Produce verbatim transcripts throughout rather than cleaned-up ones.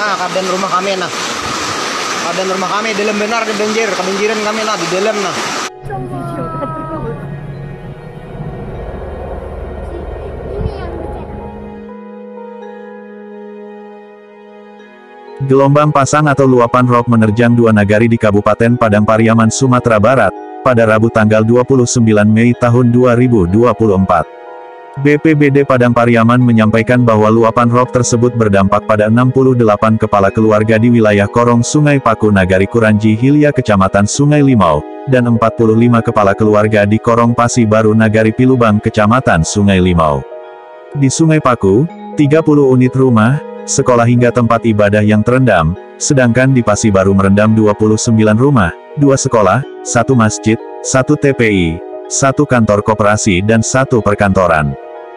nah kaben rumah kami nah. Kaben rumah kami dalam benar di banjir, kebanjiran kami nah di dalam nah. Gelombang pasang atau luapan rop menerjang dua nagari di Kabupaten Padang Pariaman, Sumatera Barat, pada Rabu tanggal dua puluh sembilan Mei tahun dua ribu dua puluh empat. B P B D Padang Pariaman menyampaikan bahwa luapan rop tersebut berdampak pada enam puluh delapan kepala keluarga di wilayah Korong Sungai Paku Nagari Kuranji Hilia Kecamatan Sungai Limau, dan empat puluh lima kepala keluarga di Korong Pasi Baru Nagari Pilubang Kecamatan Sungai Limau. Di Sungai Paku, tiga puluh unit rumah, sekolah hingga tempat ibadah yang terendam, sedangkan di Pasi Baru merendam dua puluh sembilan rumah, dua sekolah, satu masjid, satu T P I, satu kantor koperasi dan satu perkantoran.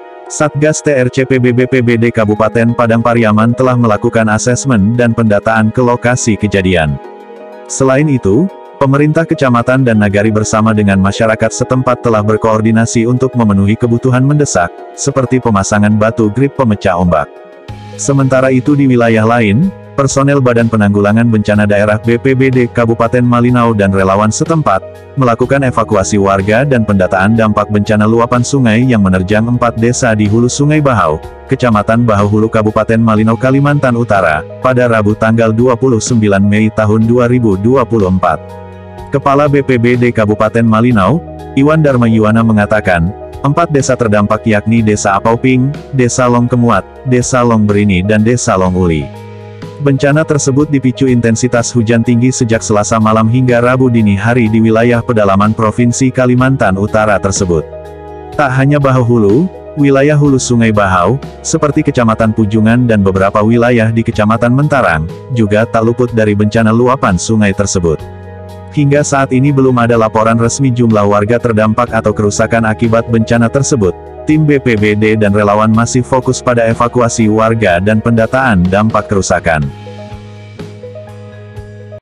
Satgas T R C P B B P B D Kabupaten Padang Pariaman telah melakukan asesmen dan pendataan ke lokasi kejadian. Selain itu, pemerintah kecamatan dan nagari bersama dengan masyarakat setempat telah berkoordinasi untuk memenuhi kebutuhan mendesak, seperti pemasangan batu grip pemecah ombak. Sementara itu di wilayah lain, personel Badan Penanggulangan Bencana Daerah B P B D Kabupaten Malinau dan relawan setempat, melakukan evakuasi warga dan pendataan dampak bencana luapan sungai yang menerjang empat desa di hulu Sungai Bahau, Kecamatan Bahau Hulu Kabupaten Malinau Kalimantan Utara, pada Rabu tanggal dua puluh sembilan Mei tahun dua ribu dua puluh empat. Kepala B P B D Kabupaten Malinau, Iwan Dharma Yuwana mengatakan, empat desa terdampak yakni Desa Apauping, Desa Long Kemuat, Desa Long Berini dan Desa Long Uli. Bencana tersebut dipicu intensitas hujan tinggi sejak Selasa malam hingga Rabu dini hari di wilayah pedalaman Provinsi Kalimantan Utara tersebut. Tak hanya Bahau Hulu, wilayah hulu Sungai Bahau, seperti Kecamatan Pujungan dan beberapa wilayah di Kecamatan Mentarang, juga tak luput dari bencana luapan sungai tersebut. Hingga saat ini belum ada laporan resmi jumlah warga terdampak atau kerusakan akibat bencana tersebut. Tim B P B D dan relawan masih fokus pada evakuasi warga dan pendataan dampak kerusakan.